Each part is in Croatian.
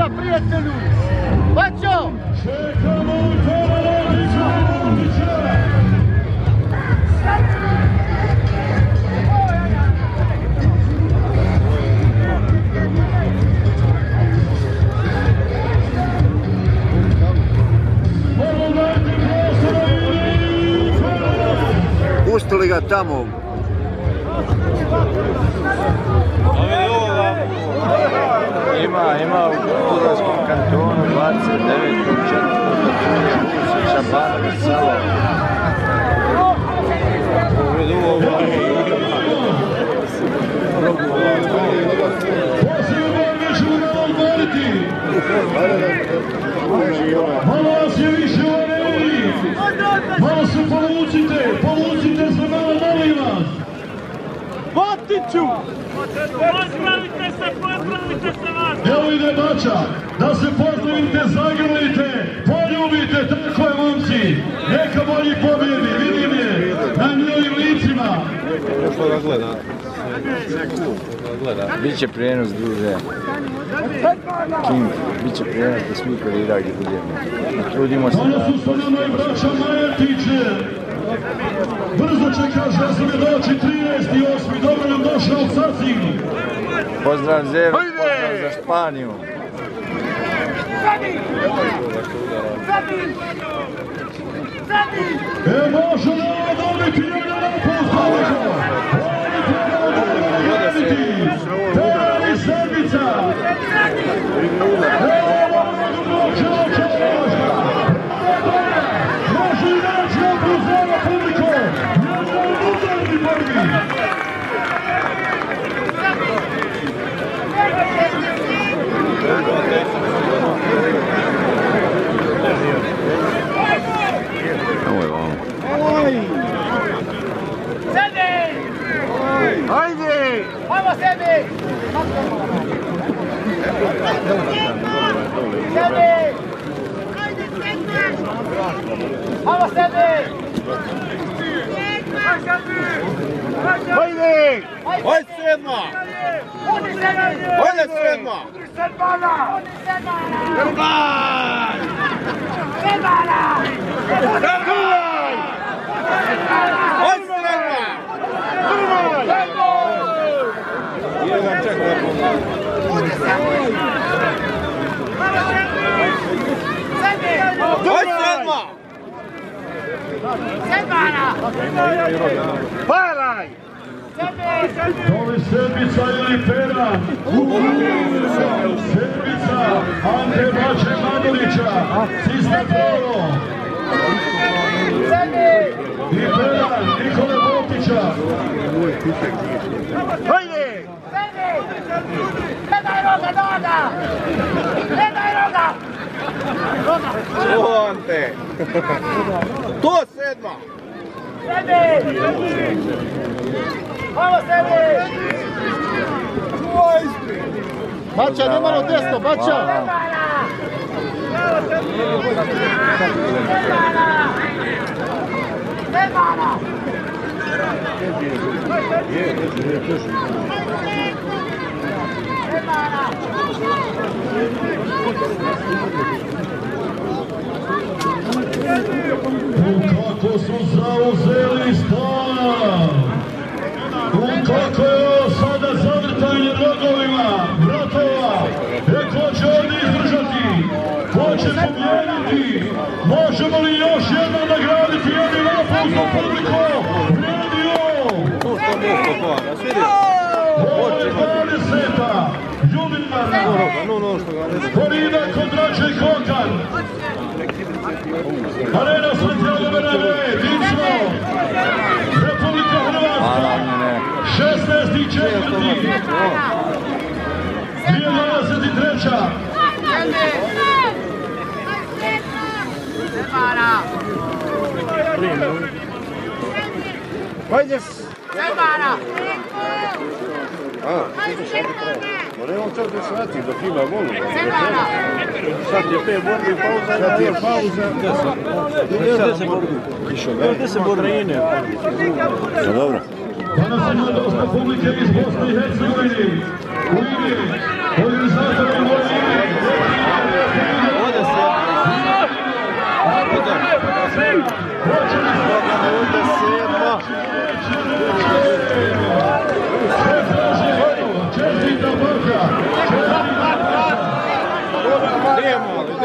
Bača, prijatelju! Bačo! Pustili ga tamo. Ima u Turavskom kantonu 29. Šabanović selo. Malo vas je više u areni. Malo se povucite se malo, molim vas. Botiću! Pozdravite se vas! Evo ide Bača, da se pozdravite, zagrlite, poljubite, tako je momci. Neka bolji pobjedi, vidim je na njihovim licima. Što ga gleda? Biće prijenos, druže. King, biće prijenos da svi korirali budemo. Trudimo se da... Danas su sa nama i braća Majertić. Brzo će, kaže, da sam je doći 13.8. Dobro nam došao u Sacin. Pozdrav Zero, pozdrav za Španiju. Može li ovo dobiti jedan napust? Terani sedmica! Može li naći napust za ovo publiko? Jedna u udarni borbi! Ovo je ovo. Sedi! Ajde! Ajmo sedi! Sedi! Ajmo sedi! Ajde! Ajde sedma! Ajde sedma! Sedmana! Sedmana! Sedmana! Ajde sedma! Jedan čak da Ajde sedma! Sedmana! Paraj! Doli sedmica ili pera? Sedmica Ante Bače Manolića, Sista Polo. I pera Nikole Botića. Ajde! Ne daj roga, noga! Ne daj roga! O, Ante! To sedma! Sedi! Ajmo sedi! Bača, ne malo desno, Bača! Sedmana! Sedmana! Kako su zauzeli stav! Kako je ovo sada zavrtanje rogovima, vratova! Ko će ovdje izdržati? Ko će pobijediti? Možemo li još jednom nagraditi jedni napust u publiku? Ovo je 20. jubilarna korida kod Drače Kokan. Arena Santiago Bernabé, Dinčno, Republika Hrvatska, 16.4. 2023. Ajde! Sedmana! Ma ne on čak da shvati dok ima volu. Sedmana! Sad je 5 borbi i pauza. Sad je pauza. 10 borbi. Još 10 borbi. Dobro. Danas ima dosta publike iz Bosne i Hercegovine. U igri, organizatori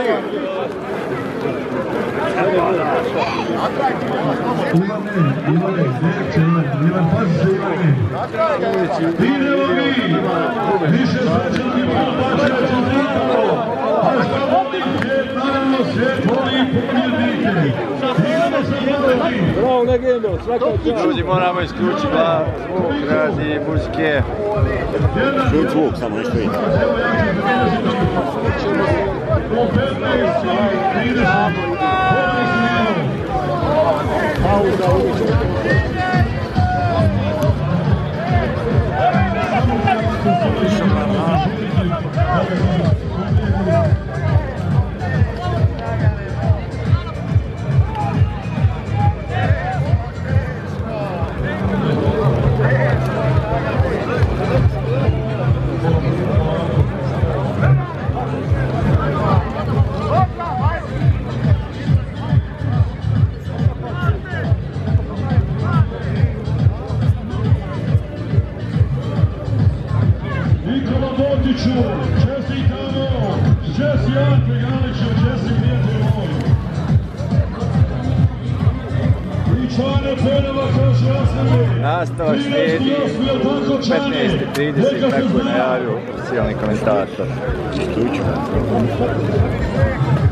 Ivane, neće Ivan, pazi se Ivane. Idemo mi, više srećani podbačaja čestitamo. A što voli svijet, naravno svijet voli pobjednike. Idemo se gledati. Bravo, legendo, svaka čast. Ljudi, moramo isključiti zvuk radi muzike. Zvuk samo nešto ide. Po 15:30. Pauza, uviđenje. Čestitamo, Česi Ante Galiću, Česi prijatelj moj. I Čane Penova kaže osnovi. Nastavak slijedi 15:30, tako je najavio oficijalni komentator. Isključio.